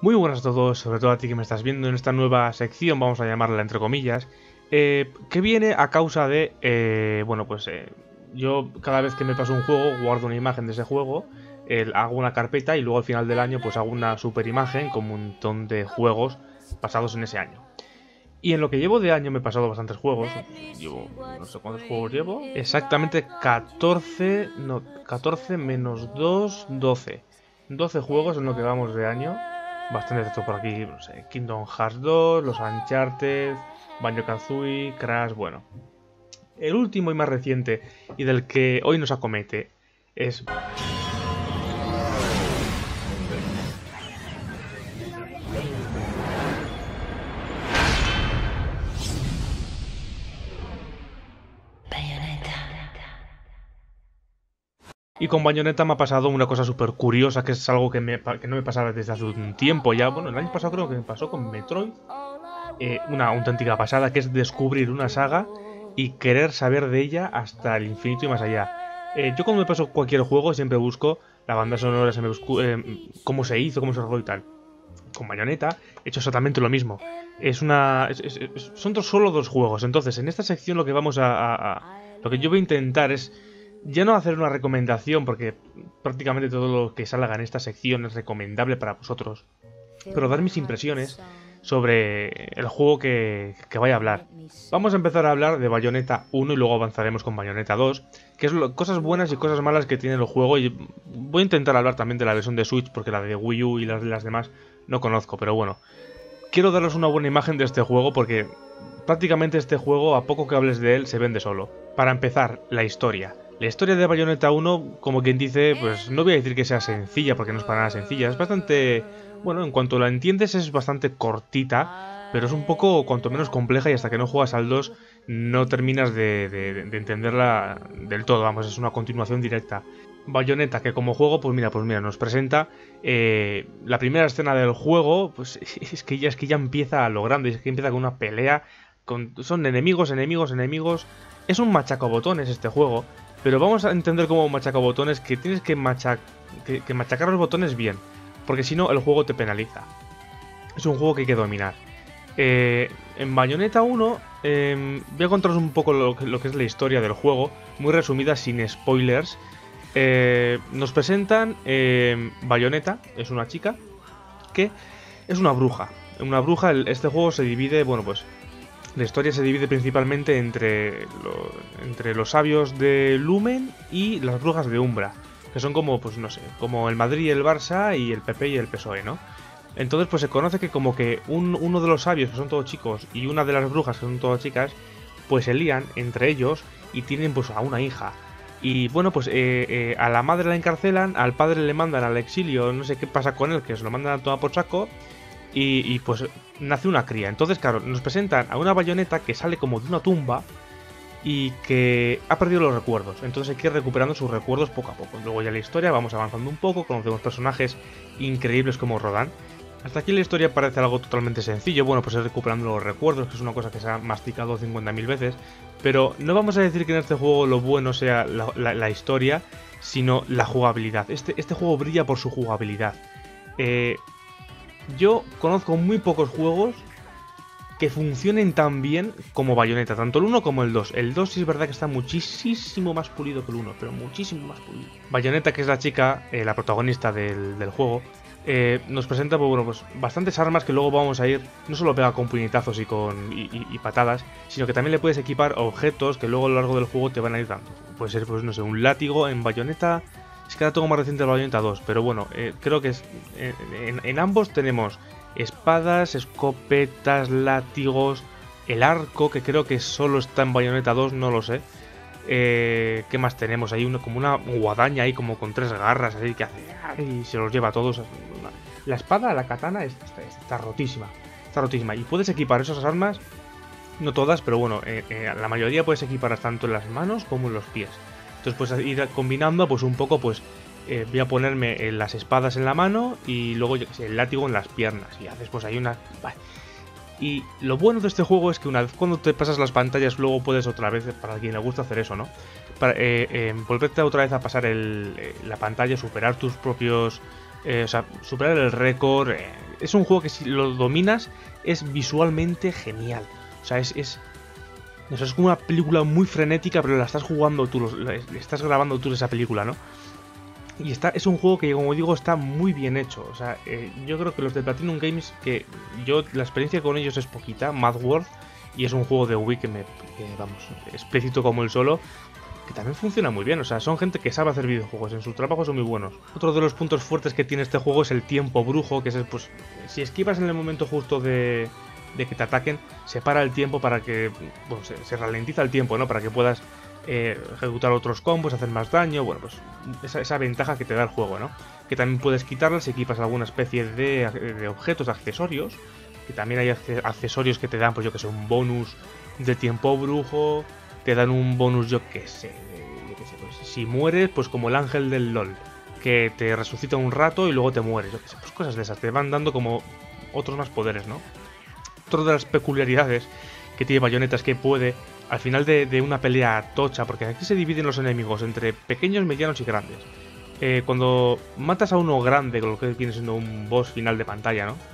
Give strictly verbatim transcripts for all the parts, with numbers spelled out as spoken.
Muy buenas a todos, sobre todo a ti que me estás viendo en esta nueva sección, vamos a llamarla entre comillas, eh, que viene a causa de, eh, bueno pues eh, yo cada vez que me paso un juego guardo una imagen de ese juego, eh, hago una carpeta y luego al final del año pues hago una super imagen con un montón de juegos pasados en ese año. Y en lo que llevo de año me he pasado bastantes juegos, llevo, no sé cuántos juegos llevo, exactamente catorce, no, catorce menos dos, doce. doce juegos en lo que vamos de año. Bastante texto por aquí, no sé, Kingdom Hearts dos, los Uncharted, Banjo-Kazooie, Crash, bueno. El último y más reciente, y del que hoy nos acomete, es... Y con Bayonetta me ha pasado una cosa súper curiosa, que es algo que, me, que no me pasaba desde hace un tiempo ya. Bueno, el año pasado creo que me pasó con Metroid. Eh, una auténtica pasada, que es descubrir una saga y querer saber de ella hasta el infinito y más allá. Eh, yo cuando me paso cualquier juego siempre busco la banda sonora, se me busco, eh, cómo se hizo, cómo se rodó y tal. Con Bayonetta he hecho exactamente lo mismo. Es una, es, es, es, son dos, solo dos juegos. Entonces, en esta sección lo que vamos a, a, a... Lo que yo voy a intentar es... Ya no hacer una recomendación, porque prácticamente todo lo que salga en esta sección es recomendable para vosotros, pero dar mis impresiones sobre el juego que, que vaya a hablar. Vamos a empezar a hablar de Bayonetta uno y luego avanzaremos con Bayonetta dos, que es lo, cosas buenas y cosas malas que tiene el juego, y voy a intentar hablar también de la versión de Switch, porque la de Wii U y las de las demás no conozco, pero bueno. Quiero daros una buena imagen de este juego porque prácticamente este juego, a poco que hables de él, se vende solo. Para empezar, la historia. La historia de Bayonetta uno, como quien dice, pues no voy a decir que sea sencilla, porque no es para nada sencilla. Es bastante... Bueno, en cuanto la entiendes es bastante cortita, pero es un poco, cuanto menos compleja, y hasta que no juegas al dos no terminas de, de, de entenderla del todo. Vamos, es una continuación directa. Bayonetta, que como juego, pues mira, pues mira, nos presenta eh, la primera escena del juego, pues es que ya es que ya empieza a lo grande, es que empieza con una pelea, con, son enemigos, enemigos, enemigos. Es un machacabotones este juego. Pero vamos a entender como machacabotones que tienes que, machac que, que machacar los botones bien, porque si no el juego te penaliza. Es un juego que hay que dominar. Eh, en Bayonetta uno eh, voy a contaros un poco lo que, lo que es la historia del juego, muy resumida, sin spoilers. Eh, nos presentan eh, Bayonetta, es una chica que es una bruja. Una bruja, este juego se divide, bueno pues... La historia se divide principalmente entre, lo, entre los sabios de Lumen y las brujas de Umbra, que son como, pues no sé, como el Madrid y el Barça y el P P y el P S O E, ¿no? Entonces pues se conoce que como que un, uno de los sabios, que son todos chicos, y una de las brujas, que son todas chicas, pues se lían entre ellos y tienen pues a una hija. Y bueno, pues eh, eh, a la madre la encarcelan, al padre le mandan al exilio, no sé qué pasa con él, que se lo mandan a tomar por saco. Y, y pues nace una cría. Entonces, claro, nos presentan a una Bayonetta que sale como de una tumba y que ha perdido los recuerdos. Entonces hay que ir recuperando sus recuerdos poco a poco. Luego ya la historia, vamos avanzando un poco, conocemos personajes increíbles como Rodan. Hasta aquí la historia parece algo totalmente sencillo. Bueno, pues es recuperando los recuerdos, que es una cosa que se ha masticado cincuenta mil veces. Pero no vamos a decir que en este juego lo bueno sea la, la, la historia, sino la jugabilidad. Este, este juego brilla por su jugabilidad. Eh... Yo conozco muy pocos juegos que funcionen tan bien como Bayonetta, tanto el uno como el dos. El dos sí es verdad que está muchísimo más pulido que el uno, pero muchísimo más pulido. Bayonetta, que es la chica, eh, la protagonista del, del juego, eh, nos presenta pues, bueno, pues, bastantes armas que luego vamos a ir, no solo pega con puñetazos y con y, y, y patadas, sino que también le puedes equipar objetos que luego a lo largo del juego te van a ir dando. Puede ser, pues no sé, un látigo en Bayonetta. Es que ahora tengo más reciente el Bayonetta dos, pero bueno, eh, creo que es, eh, en, en ambos tenemos espadas, escopetas, látigos, el arco, que creo que solo está en Bayonetta dos, no lo sé. Eh, ¿Qué más tenemos? Hay una, como una guadaña ahí como con tres garras, así que hace y se los lleva a todos. La espada, la katana, está, está, está rotísima, está rotísima. Y puedes equipar esas armas, no todas, pero bueno, eh, eh, la mayoría puedes equiparlas tanto en las manos como en los pies. Entonces puedes ir combinando pues un poco, pues eh, voy a ponerme eh, las espadas en la mano y luego yo qué sé, el látigo en las piernas. Y haces pues ahí una... Vale. Y lo bueno de este juego es que una vez cuando te pasas las pantallas luego puedes otra vez, para quien le gusta hacer eso, ¿no? Para, eh, eh, volverte otra vez a pasar el, eh, la pantalla, superar tus propios... Eh, o sea, superar el récord. Eh, es un juego que si lo dominas es visualmente genial. O sea, es... es no sé, es como una película muy frenética, pero la estás jugando tú, la estás grabando tú esa película, ¿no? Y está, es un juego que, como digo, está muy bien hecho. O sea, eh, yo creo que los de Platinum Games, que yo la experiencia con ellos es poquita, Mad World, y es un juego de Wii que me, que, vamos, explícito como el solo, que también funciona muy bien. O sea, son gente que sabe hacer videojuegos, en su trabajo son muy buenos. Otro de los puntos fuertes que tiene este juego es el tiempo brujo, que es, el, pues, si esquivas en el momento justo de, de que te ataquen, se para el tiempo para que, bueno, se, se ralentiza el tiempo, ¿no? Para que puedas Eh, ejecutar otros combos, hacer más daño, bueno, pues esa, esa ventaja que te da el juego, ¿no? Que también puedes quitarla si equipas alguna especie de, de objetos, de accesorios, que también hay accesorios que te dan, pues yo que sé, un bonus de tiempo brujo, te dan un bonus, yo que sé, yo que sé, pues si mueres, pues como el ángel del LOL, que te resucita un rato y luego te mueres, yo que sé, pues cosas de esas, te van dando como otros más poderes, ¿no? Otra de las peculiaridades que tiene Bayonetta es que puede, al final de, de una pelea tocha, porque aquí se dividen los enemigos entre pequeños, medianos y grandes. Eh, cuando matas a uno grande, con lo que viene siendo un boss final de pantalla, ¿no?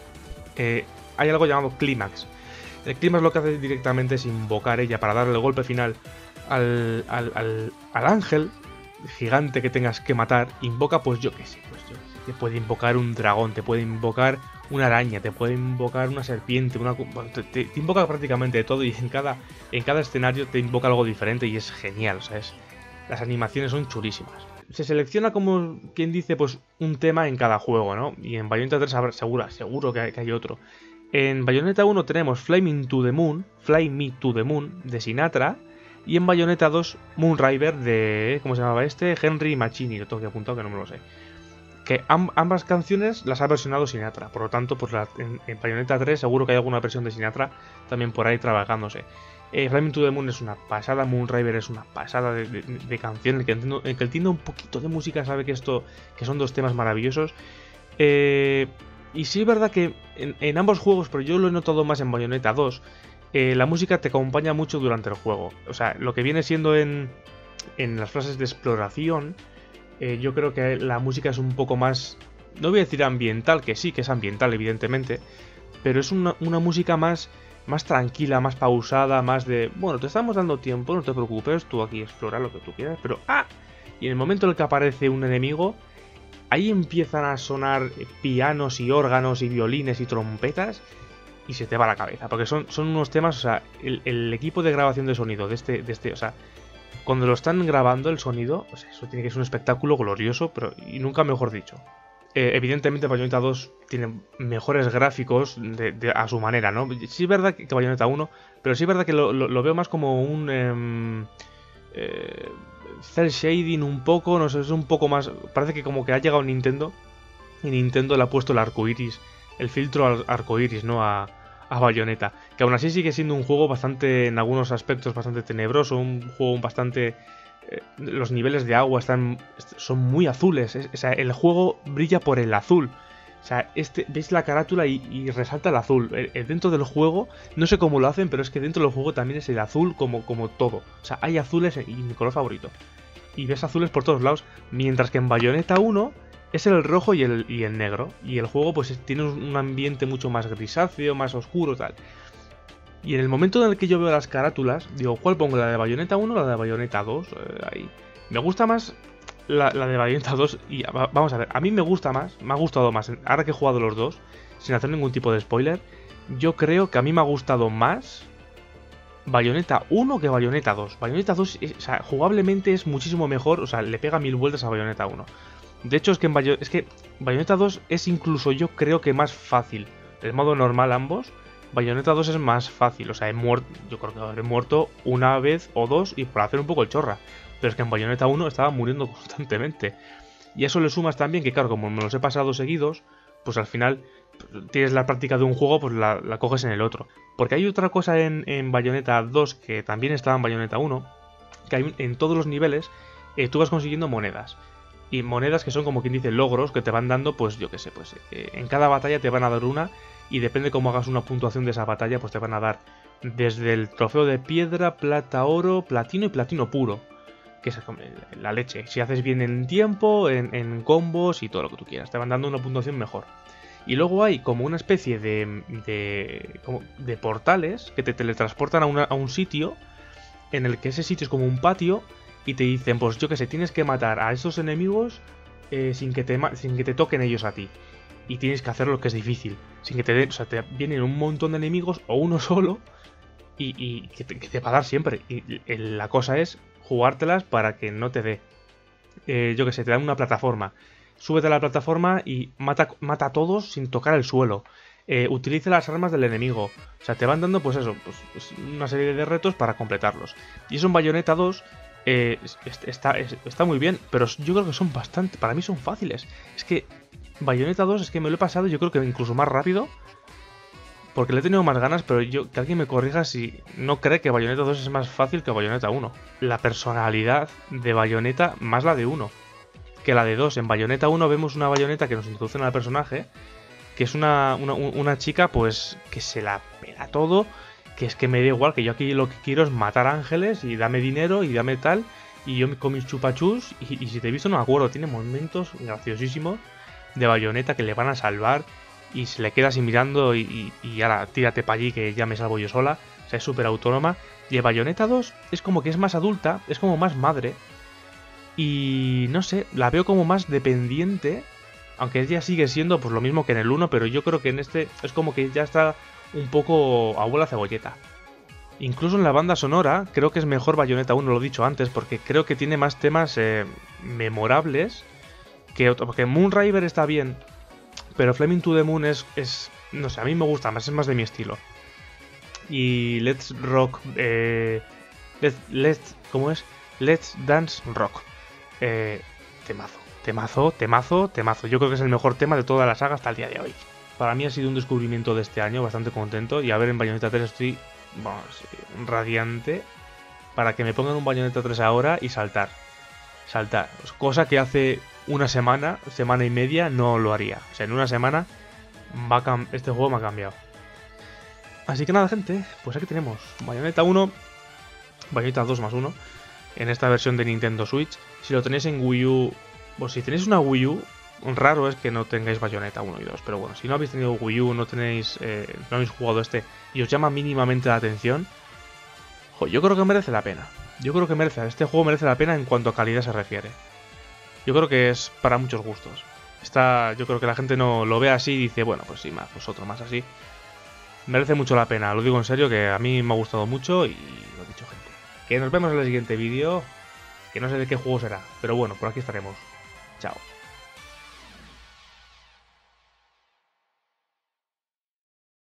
Eh, hay algo llamado clímax. El clímax lo que hace directamente es invocar ella para darle el golpe final al, al, al, al ángel gigante que tengas que matar. Invoca, pues yo qué sé, pues yo te puede invocar un dragón, te puede invocar una araña, te puede invocar una serpiente, una, bueno, te, te, te invoca prácticamente de todo, y en cada, en cada escenario te invoca algo diferente y es genial. O sea, es, las animaciones son chulísimas. Se selecciona, como quien dice, pues un tema en cada juego, ¿no? Y en Bayonetta tres segura, seguro que hay, que hay otro. En Bayonetta uno tenemos Fly Me to the Moon, Fly Me to the Moon de Sinatra, y en Bayonetta dos Moonriver de, ¿cómo se llamaba este? Henry Mancini, lo tengo que apuntar que no me lo sé. Que amb ambas canciones las ha versionado Sinatra, por lo tanto, pues la, en, en Bayonetta tres seguro que hay alguna versión de Sinatra también por ahí trabajándose. Eh, Fly Me to the Moon es una pasada, Moonriver es una pasada de, de, de canción, el que, entiendo, el que entiende un poquito de música sabe que esto que son dos temas maravillosos. Eh, y sí es verdad que en, en ambos juegos, pero yo lo he notado más en Bayonetta dos, eh, la música te acompaña mucho durante el juego. O sea, lo que viene siendo en, en las fases de exploración, Eh, yo creo que la música es un poco más, no voy a decir ambiental, que sí que es ambiental evidentemente, pero es una, una música más, más tranquila, más pausada, más de, bueno, te estamos dando tiempo, no te preocupes, tú aquí explora lo que tú quieras, pero ¡ah! Y en el momento en el que aparece un enemigo, ahí empiezan a sonar pianos y órganos y violines y trompetas y se te va la cabeza, porque son, son unos temas, o sea, el, el equipo de grabación de sonido de este, de este, o sea, cuando lo están grabando el sonido, o sea, eso tiene que ser un espectáculo glorioso, pero y nunca mejor dicho. Eh, evidentemente Bayonetta dos tiene mejores gráficos de, de, a su manera, ¿no? Sí es verdad que, que Bayonetta uno, pero sí es verdad que lo, lo, lo veo más como un eh, eh, cel shading un poco, no sé, es un poco más, parece que como que ha llegado Nintendo y Nintendo le ha puesto el arcoiris, el filtro arcoiris, ¿no? A, a Bayonetta, que aún así sigue siendo un juego bastante, en algunos aspectos, bastante tenebroso, un juego bastante... Eh, los niveles de agua están son muy azules, es, o sea, el juego brilla por el azul. O sea, este, veis la carátula y, y resalta el azul. El, el dentro del juego, no sé cómo lo hacen, pero es que dentro del juego también es el azul como, como todo. O sea, hay azules y mi color favorito. Y ves azules por todos lados, mientras que en Bayonetta uno... es el rojo y el, y el negro. Y el juego pues tiene un ambiente mucho más grisáceo, más oscuro, tal. Y en el momento en el que yo veo las carátulas, digo, ¿cuál pongo? ¿La de Bayonetta uno o la de Bayonetta dos? Eh, ahí. Me gusta más la, la de Bayonetta dos. Y vamos a ver, a mí me gusta más, me ha gustado más. Ahora que he jugado los dos, sin hacer ningún tipo de spoiler, yo creo que a mí me ha gustado más Bayonetta uno que Bayonetta dos. Bayonetta dos, es, o sea, jugablemente es muchísimo mejor, o sea, le pega mil vueltas a Bayonetta uno. De hecho, es que, en Bayo es que Bayonetta dos es incluso, yo creo que más fácil. El modo normal ambos, Bayonetta dos es más fácil. O sea, he muerto, yo creo que habré muerto una vez o dos y por hacer un poco el chorra. Pero es que en Bayonetta uno estaba muriendo constantemente. Y a eso le sumas también que, claro, como me los he pasado seguidos, pues al final tienes la práctica de un juego, pues la, la coges en el otro. Porque hay otra cosa en, en Bayonetta dos que también estaba en Bayonetta uno, que hay en todos los niveles eh, tú vas consiguiendo monedas. Y monedas que son, como quien dice, logros que te van dando, pues yo qué sé, pues eh, en cada batalla te van a dar una, y depende cómo hagas una puntuación de esa batalla, pues te van a dar desde el trofeo de piedra, plata, oro, platino y platino puro. que es la leche. Si haces bien en tiempo, en, en combos y todo lo que tú quieras, te van dando una puntuación mejor. Y luego hay como una especie de, de, como de portales que te teletransportan a, una, a un sitio en el que ese sitio es como un patio y te dicen, pues yo que sé, tienes que matar a estos enemigos eh, sin, que te, sin que te toquen ellos a ti. Y tienes que hacerlo, que es difícil. Sin que te den, o sea, te vienen un montón de enemigos o uno solo y, y que, te, que te va a dar siempre. Y, y la cosa es jugártelas para que no te dé. Eh, yo que sé, te dan una plataforma. Súbete a la plataforma y mata, mata a todos sin tocar el suelo. Eh, utiliza las armas del enemigo. O sea, te van dando, pues eso, pues, pues una serie de retos para completarlos. Y eso en Bayonetta dos eh, está, está muy bien, pero yo creo que son bastante, para mí son fáciles. Es que Bayonetta dos es que me lo he pasado, yo creo que incluso más rápido, porque le he tenido más ganas, pero yo que alguien me corrija si no cree que Bayonetta dos es más fácil que Bayonetta uno. La personalidad de Bayonetta más la de uno que la de dos. En Bayonetta uno vemos una Bayonetta que nos introducen al personaje, que es una, una, una chica pues que se la pela todo, que es que me da igual, que yo aquí lo que quiero es matar ángeles y dame dinero y dame tal, y yo con mis chupachus, y, y si te he visto no me acuerdo, tiene momentos graciosísimos de Bayonetta que le van a salvar y se le queda así mirando y, y, y ahora tírate para allí que ya me salvo yo sola. O sea, es súper autónoma. Y en Bayonetta dos es como que es más adulta, es como más madre. Y no sé, la veo como más dependiente, aunque ella sigue siendo pues lo mismo que en el uno, pero yo creo que en este es como que ya está un poco abuela cebolleta. Incluso en la banda sonora creo que es mejor Bayonetta uno, lo he dicho antes, porque creo que tiene más temas eh, memorables que otro. Porque Moonriver está bien, pero Flaming to the Moon es, es, no sé, a mí me gusta más, es más de mi estilo. Y Let's Rock, eh, Let's, let's, ¿cómo es? Let's Dance Rock. Eh, temazo, temazo, temazo, temazo. Yo creo que es el mejor tema de toda la saga hasta el día de hoy. Para mí ha sido un descubrimiento de este año, bastante contento. Y a ver, en Bayonetta tres estoy, vamos, radiante para que me pongan un Bayonetta tres ahora y saltar. Saltar. Cosa que hace una semana, semana y media no lo haría. O sea, en una semana va a este juego me ha cambiado. Así que nada, gente, pues aquí tenemos Bayonetta uno, Bayonetta dos más uno. En esta versión de Nintendo Switch. Si lo tenéis en Wii U, pues si tenéis una Wii U, raro es que no tengáis Bayonetta uno y dos, pero bueno, si no habéis tenido Wii U, no tenéis, eh, no habéis jugado este y os llama mínimamente la atención, jo, yo creo que merece la pena. Yo creo que merece, este juego merece la pena en cuanto a calidad se refiere. Yo creo que es para muchos gustos. Está, yo creo que la gente no lo ve así y dice, bueno, pues sí, más, pues otro más así. Merece mucho la pena, lo digo en serio, que a mí me ha gustado mucho y lo he dicho, gente. Que nos vemos en el siguiente vídeo, que no sé de qué juego será, pero bueno, por aquí estaremos. Chao.